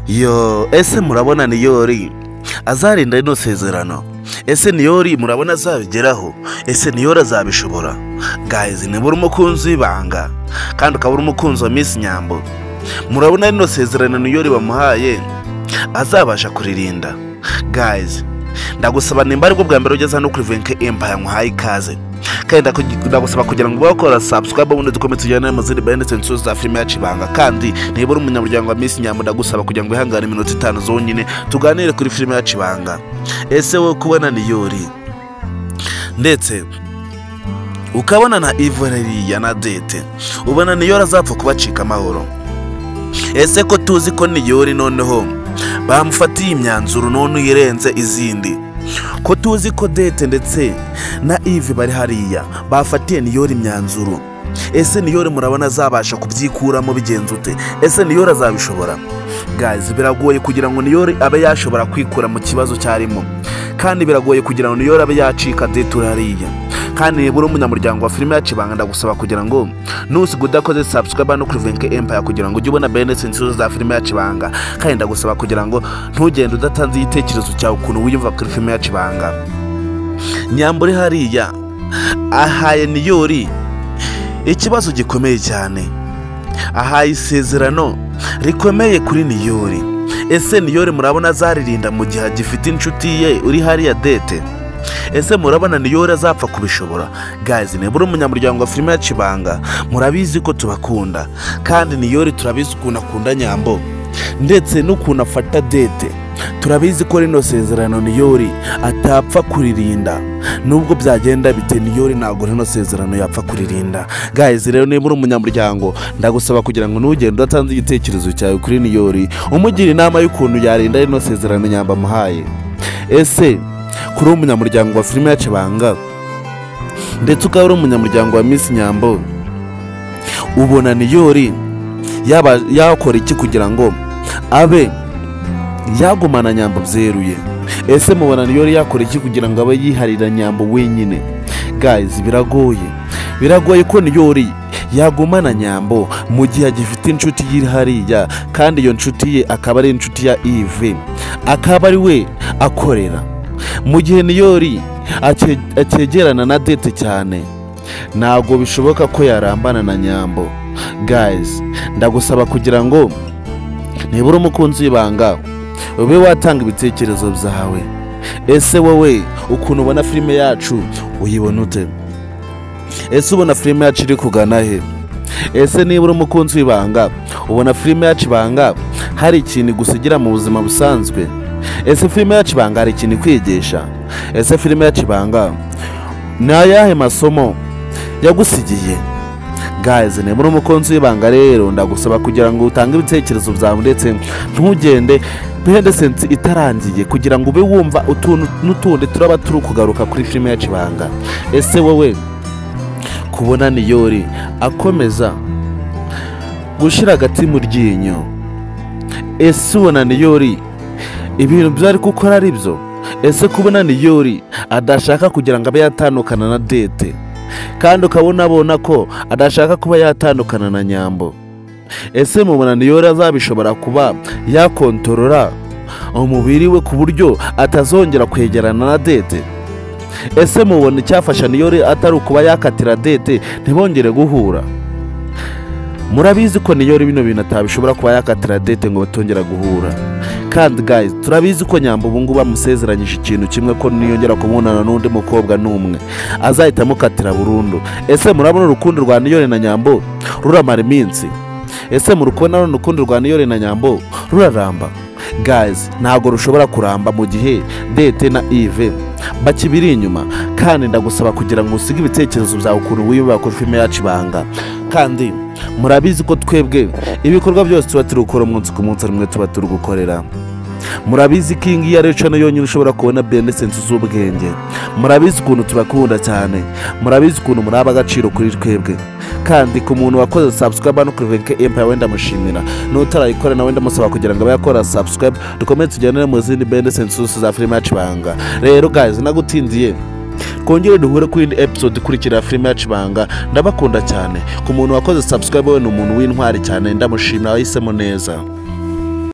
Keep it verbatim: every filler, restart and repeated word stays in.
Yo, ese murabona Niyori azarinda ino sezerano? Ese Niyori murabona azabigeraho? Ese Niyori azabishobora? Guys, nibura umukunzi w'ibanga kandi ukabura umukunzi wa Miss Nyambo, murabona ino sezerano Niyori bamuhaye azabasha kuririnda? Guys, ndagusaba nimba aribwo bwa mbere ugeze hano kuri Venke Empire nkuhaye ikaze, kandi ndagusaba kugira ngo bakora subscribe ubundi dukomeze tujyane mu zindi behind the scenes za filime yacu ibanga. Kandi nibura umunyamuryango wa Miss Nyambo ndagusaba kugira ngo ihangane iminota itanu zonyine tuganire kuri filime yacu ibanga. Ese wowe kubona Niyori ndetse ukabona na Ivory na Dete, ubona Niyori azapfa kubacika amahoro? Ese ko tuzi ko Niyori noneho bamufatiye imyanzuro none yirenze izindi, ko tuzi ko Dete ndetse na Eve bari hariya bafatiye Niyori imyanzuro? Ese Niyori murabona azabasha kubyikuramo bigenze ute? Ese Niyori azabishobora? Guys, biragoye kugira ngo Niyori abe yashobora kwikura mu kibazo cyarimo, kandi biragoye kugira ngo Niyori abe yacika Dete hariya. Kandi nibura umunyamuryango wa filime yacu ibanga ndagusaba kugira ngo nusiga udakoze subscribe no kuri Venke Empire kugira ngo ujye ubona behind the scenes za filime yacu ibanga. Kandi ndagusaba kugira ngo ntugende udatanze igitekerezo cyawe ukuntu wiyumva kuri filime yacu ibanga. Nyambo hariya ahaye Niyori ikibazo gikomeye cyane, ahaye isezerano rikomeye kuri Niyori. Ese Niyori murabona azaririnda mu gihe gifite inshuti ye uri hariya Dete? Ese murabona Niyori azapfa kubishobora? Guys, nibura umunyamuryango wa filime yacu ibanga murabizi ko tubakunda, kandi Niyori turabizi ukuntu akunda Nyambo ndetse n'ukuntu afata Dete. Turabizi ko rino sezerano Niyori atapfa kuririnda, nubwo byagenda bite Niyori ntabwo rino sezerano yapfa kuririnda. Guys, rero nibura umunyamuryango ndagusaba kugira ngo nugende udatanze igitekerezo cyawe kuri Niyori umugira inama y'ukuntu yarinda rino sezerano Nyambo amuhaye. Ese kuri umunyamuryango wa filime yacu ibanga ndetse ukaba uri umunyamuryango wa Miss Nyambo, ubona Niyori yaba yakora iki kugira ngo abe yagumana Nyambo byeruye? Ese mubona Niyori yakora iki kugira ngo abe yiharira Nyambo wenyine? Guys, biragoye biragoye ko Niyori yagumana Nyambo mu gihe agifite inshuti yiri hariya, kandi iyo nshuti ye akaba ari inshuti ya Eve, akaba ari we akorera. Mu gihe Niyori akegerana na Dete cyane, ntabwo bishoboka ko yarambana na Nyambo. Guys, ndagusaba kugira ngo nibura umukunzi w'ibanga ube watanga ibitekerezo byawe. Ese wowe ukuntu ubona filime yacu uyibona ute? Ese ubona filime yacu iri kugana he? Ese nibura umukunzi w'ibanga ubona filime yacu ibanga hari ikintu gusigira mu buzima busanzwe? Ese filime yacu ibanga hari ikintu kwigisha? Ese filime yacu ibanga ni ayahe masomo yagusigiye? Guys, nibura umukunzi w'ibanga rero ndagusaba kugira ngo utange ibitekerezo byawe ndetse ntugende behind the scenes itarangiye kugira ngo ube wumva utuntu n'utundi turaba turi kugaruka kuri filime yacu ibanga. Ese wowe kubona Niyori akomeza gushira agati mu ryinyo, ese ubona Niyori ibintu byari gukora ari byo? Ese kubona Niyori adashaka kugira ngo abe yatandukana na Dete, kandi ukabona abona ko adashaka kuba yatandukana na Nyambo? Ese mubona Niyori azabishobora kuba yakontorora umubiri we ku buryo atazongera kwegerana na Dete? Ese mubona icyafasha Niyori atari ukuba yakatira Dete ntibongere guhura? Murabizi ko Niyori bino bintu atabishobora kuba yakatira Dete ngo batongera guhura. Kandi guys, turabizi ko Nyambo ubu ngubu bamusezeranyije ikintu kimwe, ko niyongera kubonana n'undi mukobwa n'umwe azahita amukatira burundu. Ese murabona urukundo rwa Niyori na Nyambo ruramara iminsi? Ese murukubona urukundo rwa Niyori na Nyambo ruraramba? Guys, ntabwo rushobora kuramba mu gihe Dete na Eve bakibiri inyuma. Kandi ndagusaba kugira ngo usige ibitekerezo byawe ukuntu wiyumva kuri filime yacu ibanga. Kandi murabizi ko twebwe ibikorwa byose tuba turi gukora umunsi ku munsi rimwe tuba turi gukorera. Murabizi ko iyi ngiyi ari cano yonyine ushobora kubona behind the scenes z'ubwenge. Murabizi ukuntu tubakunda cyane, murabizi ukuntu muraba agaciro kuri twebwe. Kandi ku muntu wakoze subscribe no kuri Venke Empire wenda mushimira, n'utarayikora nawe ndamusaba kugira ngo abe yakora subscribe dukomeze tujyane mu zindi behind the scenes za filime yacu ibanga. Rero guys, nagutindiye kongere duhure ku indi episode ikurikira filime yacu ibanga. Ndabakunda cyane. Ku muntu wakoze subscribe we ni umuntu w'intwari cyane, ndamushimira wahisemo neza.